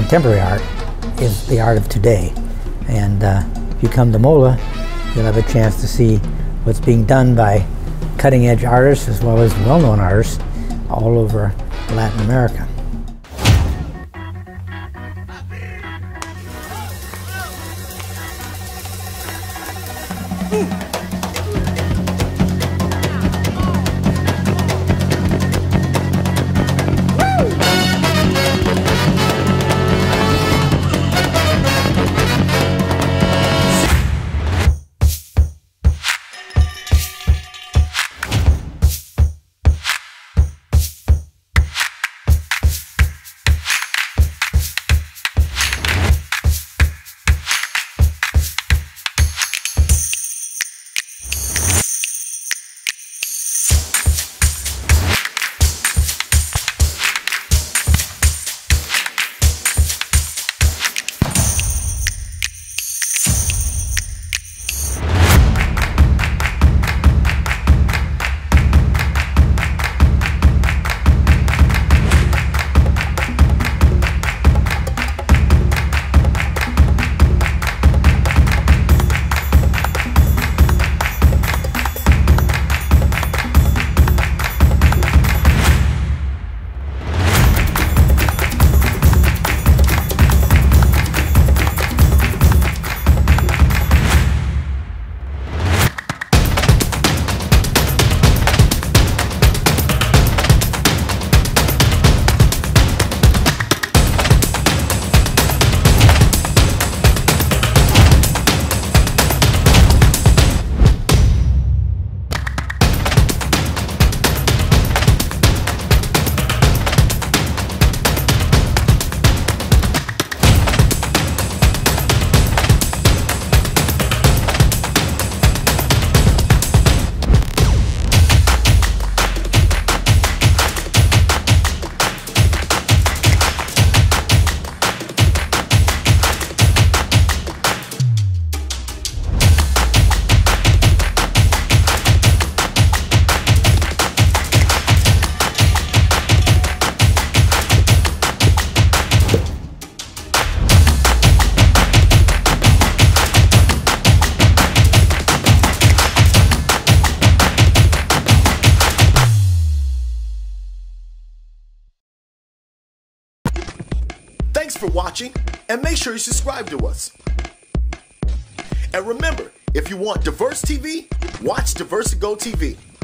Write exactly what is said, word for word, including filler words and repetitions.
contemporary art is the art of today. And uh, if you come to MOLAA, you'll have a chance to see what's being done by cutting-edge artists as well as well-known artists all over Latin America. Thanks for watching, and make sure you subscribe to us. And remember, if you want diverse T V, watch Diverseego T V.